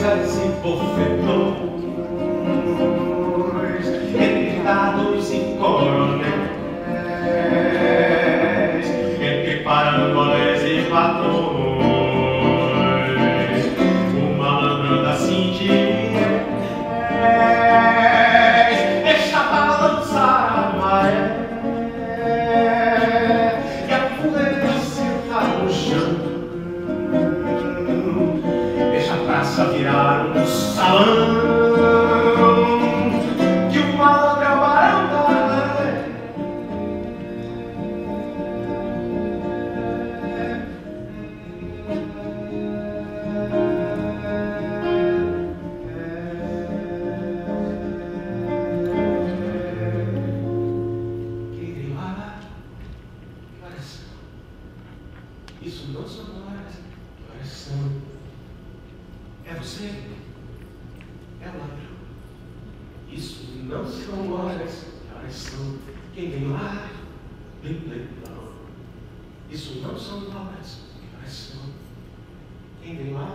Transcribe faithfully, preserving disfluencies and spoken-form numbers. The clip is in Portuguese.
coisas e bofetões, entre dados e coronéis, entre parangoles e patrões, o malandro da cintinha deixa balançar a maré e a poeira sentar no chão, deixa a praça virar um salão, que o malandro é o barão da maré. Isso não são horas, que horas são? É você? É o ladrão. Isso não são horas, que horas são? Quem vem lá? Bem legal. Isso não são horas, que horas são? Quem vem lá?